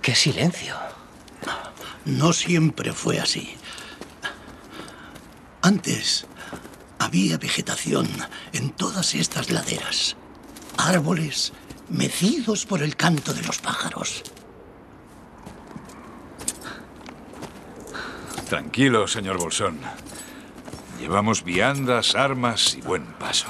¡Qué silencio! No siempre fue así. Antes había vegetación en todas estas laderas. Árboles mecidos por el canto de los pájaros. Tranquilo, señor Bolsón. Llevamos viandas, armas y buen paso.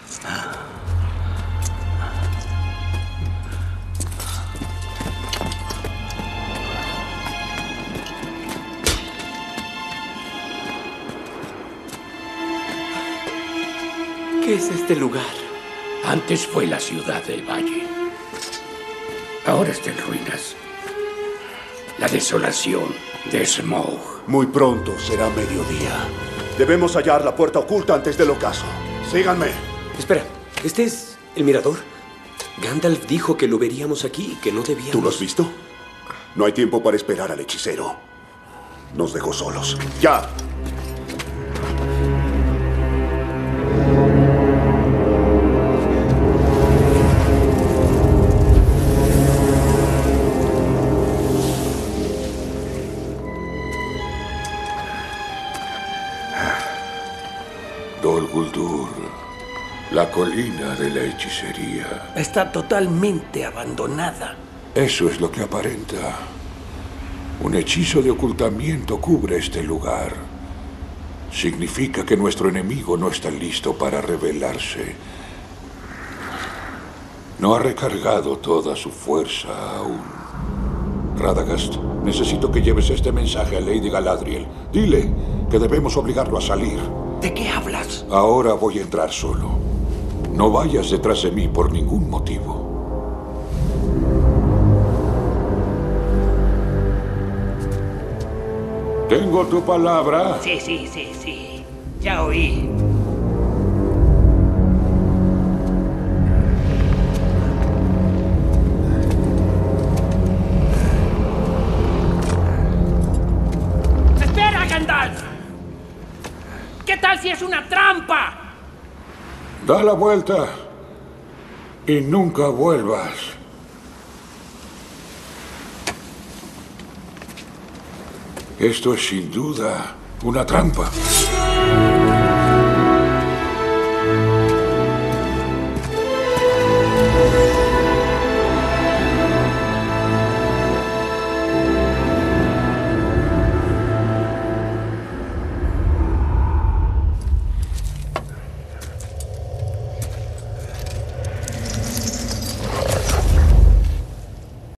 ¿Qué es este lugar? Antes fue la ciudad del valle. Ahora está en ruinas. La desolación de Smough. Muy pronto será mediodía. Debemos hallar la puerta oculta antes del ocaso. Síganme. Espera, ¿este es el mirador? Gandalf dijo que lo veríamos aquí, que no debíamos... ¿Tú lo has visto? No hay tiempo para esperar al hechicero. Nos dejó solos. ¡Ya! Dol Guldur, la colina de la hechicería. Está totalmente abandonada. Eso es lo que aparenta. Un hechizo de ocultamiento cubre este lugar. Significa que nuestro enemigo no está listo para rebelarse. No ha recargado toda su fuerza aún. Radagast, necesito que lleves este mensaje a Lady Galadriel. Dile que debemos obligarlo a salir. ¿De qué hablas? Ahora voy a entrar solo. No vayas detrás de mí por ningún motivo. ¿Tengo tu palabra? Sí. Ya oí. ¡Espera, Gandalf! ¿Qué tal si es una trampa? Da la vuelta y nunca vuelvas. Esto es sin duda una trampa.